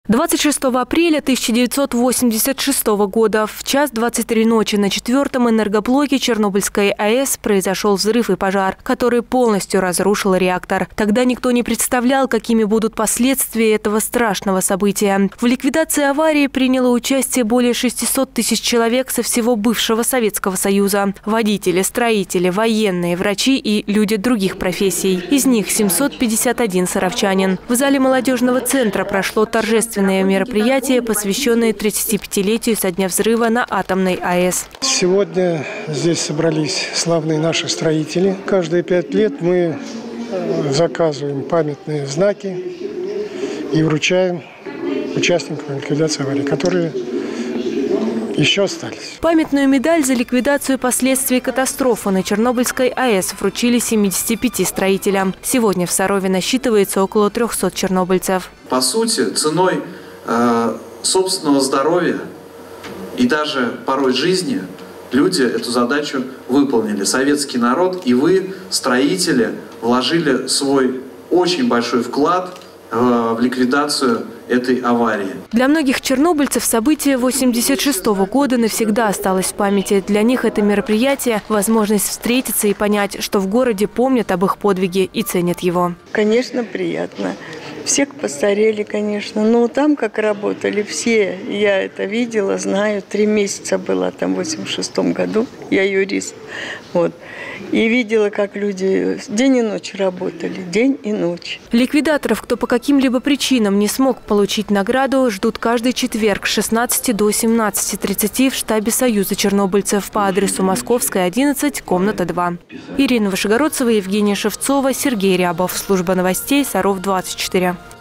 26 апреля 1986 года в час 23 ночи на 4-м энергоблоке Чернобыльской АЭС произошел взрыв и пожар, который полностью разрушил реактор. Тогда никто не представлял, какими будут последствия этого страшного события. В ликвидации аварии приняло участие более 600 тысяч человек со всего бывшего Советского Союза. Водители, строители, военные, врачи и люди других профессий. Из них 751 саровчанин. В зале молодежного центра прошло торжественное мероприятие, посвященное 35-летию со дня взрыва на атомной АЭС. Сегодня здесь собрались славные наши строители. Каждые 5 лет мы заказываем памятные знаки и вручаем участникам ликвидации аварии, которые еще остались. Памятную медаль за ликвидацию последствий катастрофы на Чернобыльской АЭС вручили 75 строителям. Сегодня в Сарове насчитывается около 300 чернобыльцев. По сути, ценой собственного здоровья и даже порой жизни люди эту задачу выполнили. Советский народ и вы, строители, вложили свой очень большой вклад в ликвидацию этой аварии. Для многих чернобыльцев событие 1986 года навсегда осталось в памяти. Для них это мероприятие – возможность встретиться и понять, что в городе помнят об их подвиге и ценят его. Конечно, приятно. Все постарели, конечно. Но там как работали все. Я это видела, знаю. 3 месяца была там в 1986 году. Я юрист. Вот. И видела, как люди день и ночь работали. День и ночь. Ликвидаторов, кто по каким-либо причинам не смог получить награду, ждут каждый четверг с 16 до 17:30 в штабе Союза чернобыльцев по адресу Московская, 11, комната 2. Ирина Вышегородцева, Евгения Шевцова, Сергей Рябов. Служба новостей Саров 24.